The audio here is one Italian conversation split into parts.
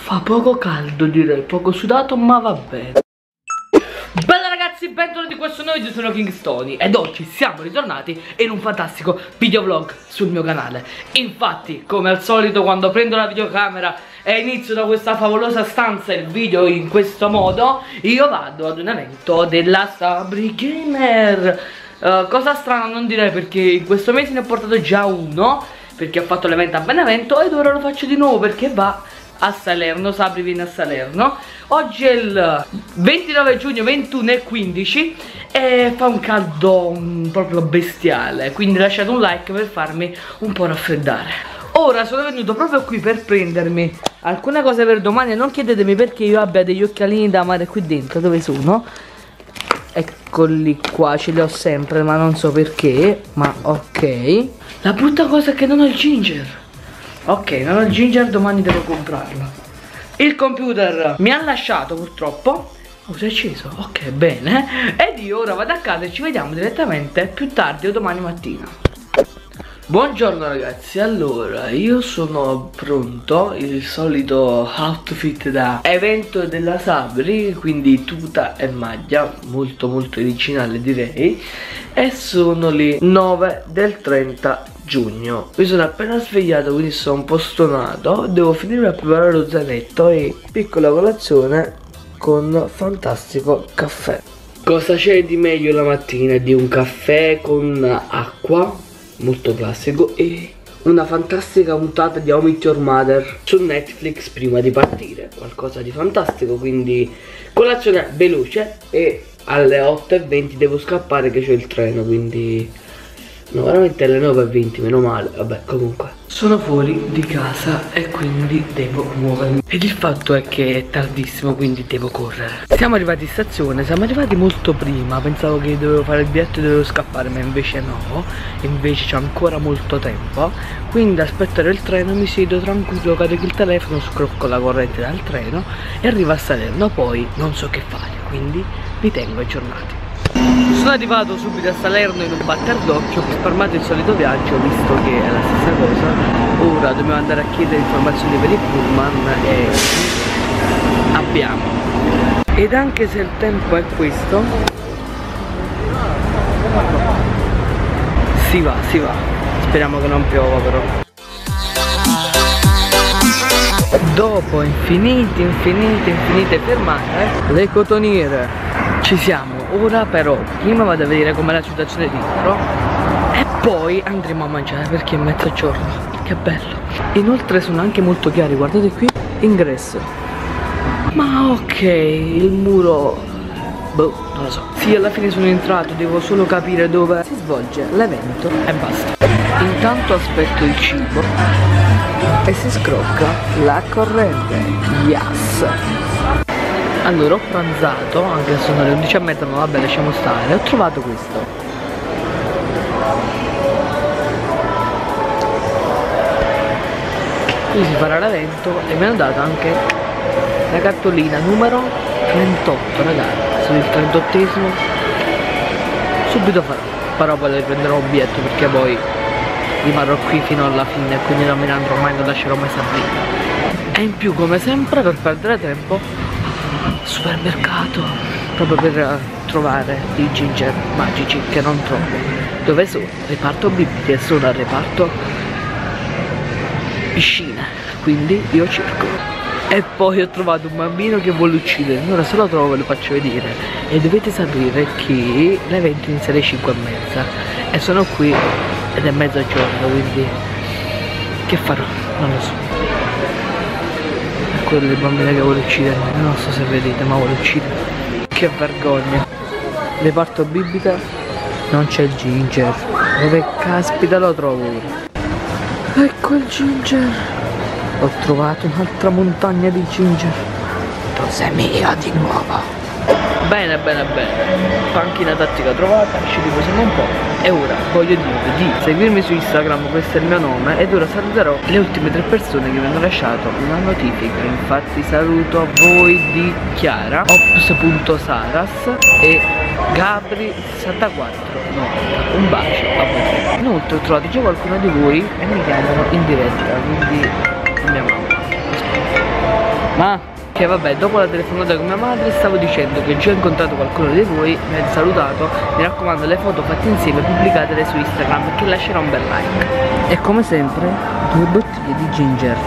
Fa poco caldo, direi, poco sudato, ma va bene. Bella ragazzi, bentornati in questo nuovo video, sono Kingstony ed oggi siamo ritornati in un fantastico videovlog sul mio canale. Infatti, come al solito, quando prendo la videocamera e inizio da questa favolosa stanza il video in questo modo, io vado ad un evento della Sabri Gamer. Cosa strana non direi, perché in questo mese ne ho portato già uno, perché ho fatto l'evento a Benevento, ed ora lo faccio di nuovo perché va a Salerno. Sabri viene a Salerno. Oggi è il 29 giugno 21:15 e fa un caldo proprio bestiale, quindi lasciate un like per farmi un po' raffreddare. Ora sono venuto proprio qui per prendermi alcune cose per domani e non chiedetemi perché io abbia degli occhialini da mare qui dentro. Dove sono? Eccoli qua, ce li ho sempre ma non so perché, ma ok. La brutta cosa è che non ho il ginger. Ok, non ho il ginger, domani devo comprarlo. Il computer mi ha lasciato purtroppo. Oh, si è acceso? Ok, bene. Ed io ora vado a casa e ci vediamo direttamente più tardi o domani mattina. Buongiorno ragazzi, allora io sono pronto, il solito outfit da evento della Sabri, quindi tuta e maglia, molto originale direi. E sono le 9 del 30 giugno. Mi sono appena svegliato, quindi sono un po' stonato. Devo finire a preparare lo zainetto e piccola colazione con fantastico caffè. Cosa c'è di meglio la mattina di un caffè con acqua, molto classico, e una fantastica puntata di How I Met Your Mother su Netflix prima di partire. Qualcosa di fantastico, quindi colazione veloce. E alle 8:20 devo scappare che c'è il treno, quindi no, veramente alle 9:20, meno male. Vabbè, comunque sono fuori di casa e quindi devo muovermi. Ed il fatto è che è tardissimo, quindi devo correre. Siamo arrivati in stazione, siamo arrivati molto prima. Pensavo che dovevo fare il biglietto e dovevo scappare, ma invece no. Invece c'è ancora molto tempo, quindi aspetterò il treno, mi siedo tranquillo, carico il telefono, scrocco la corrente dal treno e arrivo a Salerno. Poi non so che fare, quindi vi tengo aggiornati. Sono arrivato subito a Salerno in un batter d'occhio, ho risparmiato il solito viaggio visto che è la stessa cosa. Ora dobbiamo andare a chiedere informazioni per il pullman e abbiamo. Ed anche se il tempo è questo, si va. Speriamo che non piova però. Dopo infinite fermate, le cotoniere, ci siamo. Ora però prima vado a vedere com'è la situazione dentro e poi andremo a mangiare perché è mezzogiorno. Che bello. Inoltre sono anche molto chiari, guardate qui, ingresso. Ma ok, il muro, boh, non lo so. Sì, alla fine sono entrato, devo solo capire dove si svolge l'evento e basta. Intanto aspetto il cibo e si scrocca la corrente. Yes. Allora ho pranzato, anche se sono le 11:30, ma vabbè, lasciamo stare. Ho trovato questo. Qui si farà l'evento e mi hanno dato anche la cartolina numero 38, ragazzi. Sono il 38esimo. Subito farò poi prenderò un biglietto perché poi rimarrò qui fino alla fine, quindi non me ne andrò mai, non lascerò mai Sabrina. E in più, come sempre, per perdere tempo, supermercato, proprio per trovare i ginger magici che non trovo. Dove sono? Reparto bibite, sono al reparto piscine, quindi io cerco. E poi ho trovato un bambino che vuole uccidere. Ora se lo trovo ve lo faccio vedere. E dovete sapere che l'evento inizia alle 5:30 e sono qui ed è mezzogiorno, quindi che farò? Non lo so. Quello del bambino che vuole uccidere, non so se vedete, ma vuole uccidere. Che vergogna. Reparto bibita, non c'è il ginger. Dove caspita lo trovo ora? Ecco il ginger. Ho trovato un'altra montagna di ginger. Cosa mia di nuovo. Bene. Panchina tattica trovata, ci riposiamo un po'. E ora voglio dirvi di seguirmi su Instagram, questo è il mio nome. Ed ora saluterò le ultime 3 persone che mi hanno lasciato una notifica. Infatti saluto a voi di Chiara, ops.saras e Gabri6490. Un bacio a voi. Inoltre ho trovato già qualcuno di voi e mi chiamano in diretta, quindi andiamo. Che vabbè, dopo la telefonata con mia madre stavo dicendo che già ho incontrato qualcuno di voi, mi ha salutato. Mi raccomando, le foto fatte insieme pubblicatele su Instagram, che lascerò un bel like. E come sempre 2 bottiglie di ginger.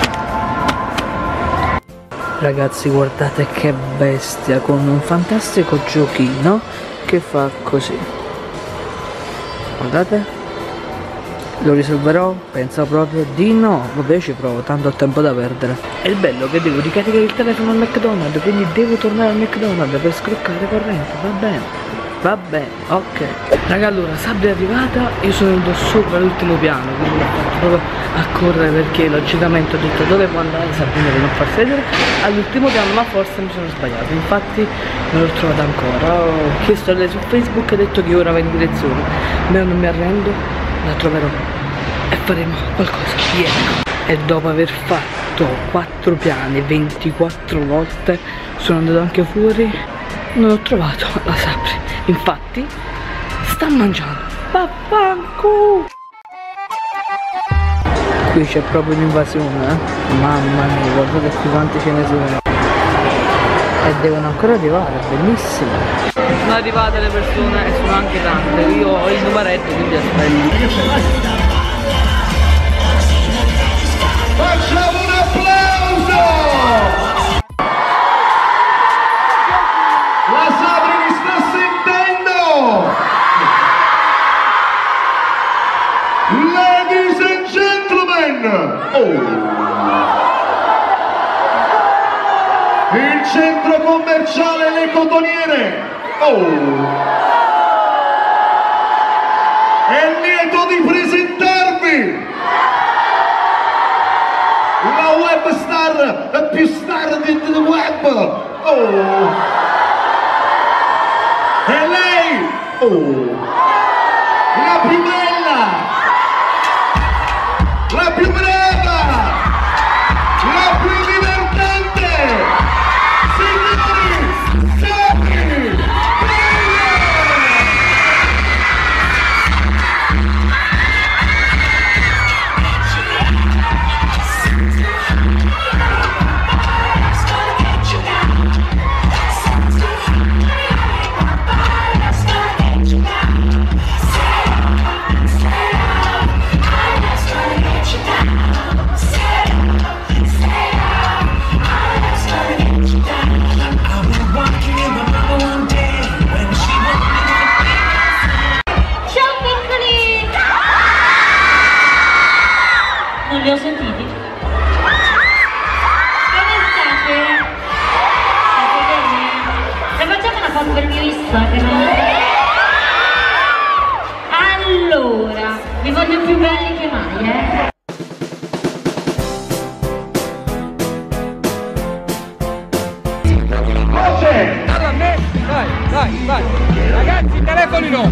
Ragazzi, guardate che bestia, con un fantastico giochino che fa così. Guardate. Lo risolverò? Pensa proprio di no. Vabbè, ci provo, tanto ho tempo da perdere. È il bello che devo ricaricare il telefono al McDonald's, quindi devo tornare al McDonald's per scroccare corrente. Va bene, ok. Raga, allora Sabri è arrivata, io sono venuto sopra l'ultimo piano, quindi ho fatto proprio a correre perché logicamente ho detto dove può andare Sabrina per non farsi vedere all'ultimo piano, ma forse mi sono sbagliato, infatti non l'ho trovata ancora. Ho chiesto a lei su Facebook e ha detto che ora va in direzione, ma io non mi arrendo, la troverò e faremo qualcosa. E dopo aver fatto 4 piani 24 volte sono andato anche fuori, non ho trovato la Sabri, infatti sta mangiando. Vaffanculo! Qui c'è proprio un'invasione, mamma mia, guardate qui quanti ce ne sono. E devono ancora arrivare, bellissimo. Sono arrivate le persone e sono anche tante, io ho il numeretto, quindi aspetto. Facciamo un applauso! La Sabri mi sta sentendo! Ladies and gentlemen! Il centro commerciale Le Cotoniere! È lieto di presentarvi! La web star, la più star del web! E lei! La più bella! La più brava! La più divertente! Signori! Sabri! Non li ho sentiti? Come state? State bene? E facciamo una foto per il mio Instagram? Allora, vi voglio più belli che mai, Parla a me! Vai! Ragazzi, telefoni no!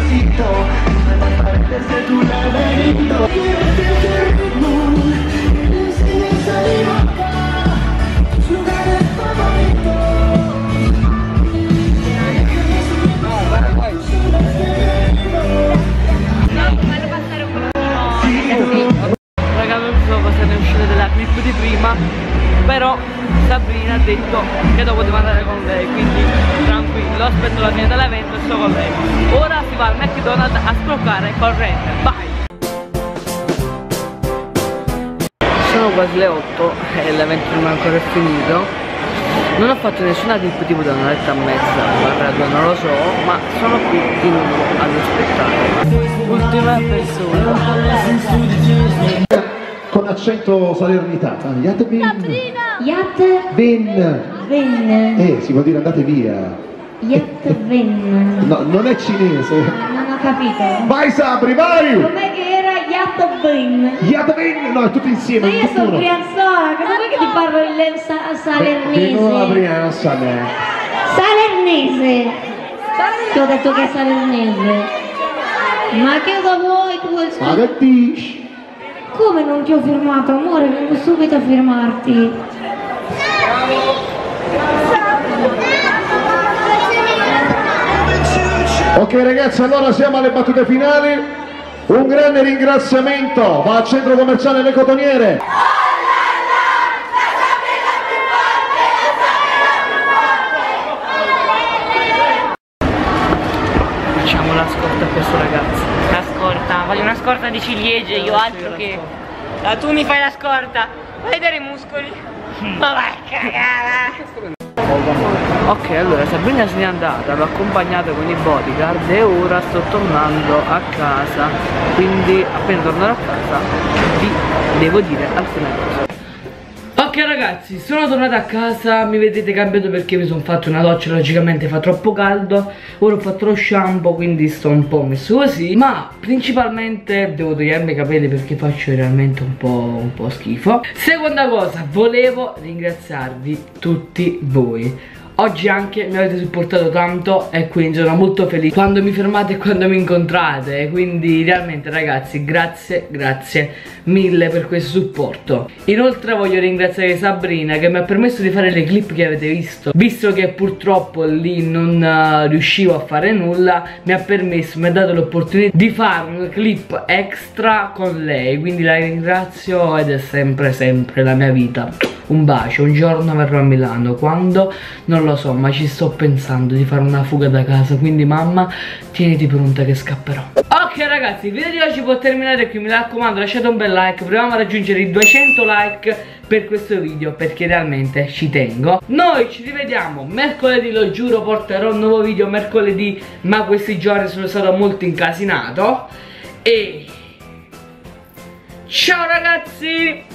Raga, non so cosa ne è uscita della clip di prima, però Sabrina ha detto che dopo devo andare con lei, quindi tranquillo, aspetto la mia dell'evento e sto con lei. Ora si va al McDonald's a scroccare corrente, vai! Sono quasi le 8 e l'evento non è ancora finito. Non ho fatto nessuna clip tipo da un'oretta e mezza, barra 2, non lo so, ma sono qui di nuovo ad aspettare. Ultima persona. Con accento salernitano. Sabrina! Si può dire andate via. No, non è cinese. Non ho capito. Vai Sabri, vai! Com'è che era Yatabin? No, è tutto insieme. Ma io sono brianzola, com'è che ti parlo il salernese? Brianzone. Salernese! Ti ho detto che è salernese. Ma che cosa vuoi tu? Ma che dici? Come non ti ho firmato, amore? Vengo subito a firmarti. Ok ragazzi, allora siamo alle battute finali. Un grande ringraziamento va al centro commerciale Le Cotoniere. scorta di ciliegie, io altro che... tu mi fai la scorta, vai a vedere i muscoli. Ma vai a cagare. Ok, allora Sabrina se n'è andata, l'ho accompagnata con i bodyguard e ora sto tornando a casa, quindi appena tornerò a casa vi devo dire alcune cose. Ok ragazzi, sono tornata a casa, mi vedete cambiato perché mi sono fatto una doccia, logicamente fa troppo caldo, ora ho fatto lo shampoo quindi sto un po' messo così, ma principalmente devo togliermi i capelli perché faccio realmente un po' schifo. Seconda cosa, volevo ringraziarvi tutti voi. Oggi anche mi avete supportato tanto e quindi sono molto felice quando mi fermate e quando mi incontrate. Quindi realmente ragazzi grazie mille per questo supporto. Inoltre voglio ringraziare Sabrina che mi ha permesso di fare le clip che avete visto che purtroppo lì non riuscivo a fare nulla. Mi ha dato l'opportunità di fare una clip extra con lei, quindi la ringrazio ed è sempre la mia vita. Un bacio, un giorno verrò a Milano, quando? Non lo so, ma ci sto pensando di fare una fuga da casa, quindi mamma tieniti pronta che scapperò. Ok ragazzi, il video di oggi può terminare qui, mi raccomando lasciate un bel like, proviamo a raggiungere i 200 like per questo video perché realmente ci tengo. Noi ci rivediamo mercoledì, lo giuro, porterò un nuovo video mercoledì, ma questi giorni sono stato molto incasinato e ciao ragazzi!